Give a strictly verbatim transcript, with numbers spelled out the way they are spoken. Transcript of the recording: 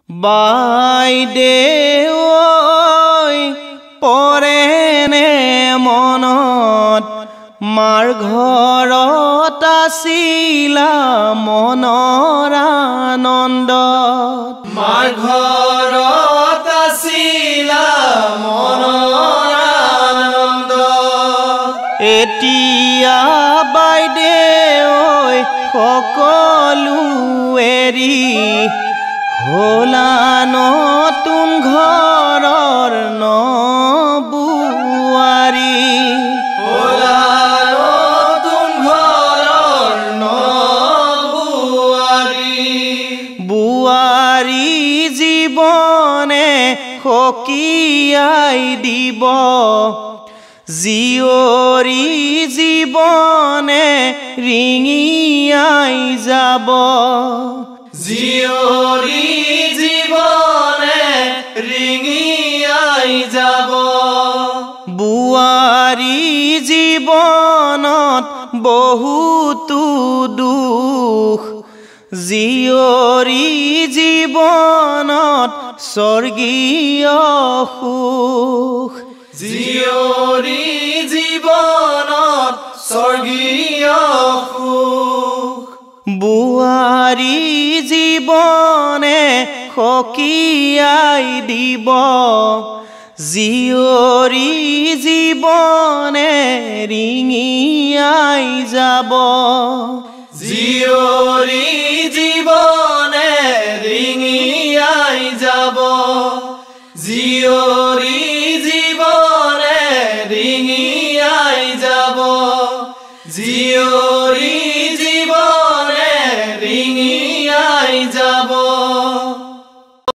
বাইদেউ পৰেনে মনত মাৰ ঘৰত আছিলা মনৰ আনন্দ মাৰ ঘৰত আছিলা মনৰ আনন্দ এতিয়া বাইদেউ সকলো এৰি होला নতুন ঘৰৰ নবুৱাৰী होला নতুন ঘৰৰ নবুৱাৰী বুৱাৰী জীৱনে সকীয়াই দিব জীয়ৰী জীৱনে ৰিঙিয়াই যাব জীয়ৰী জীৱনে ৰিঙিয়াই যাব বুৱাৰী জীৱনত বহুতো দুখ জীয়ৰী জীৱনত স্বৰ্গীয় সুখ জীয়ৰী জীৱনত স্বৰ্গীয় সুখ বুৱাৰী জীৱনে সকীয়াই দিব জীয়ৰী জীৱনে ৰিঙিয়াই যাব জীয়ৰী জীৱনে ৰিঙি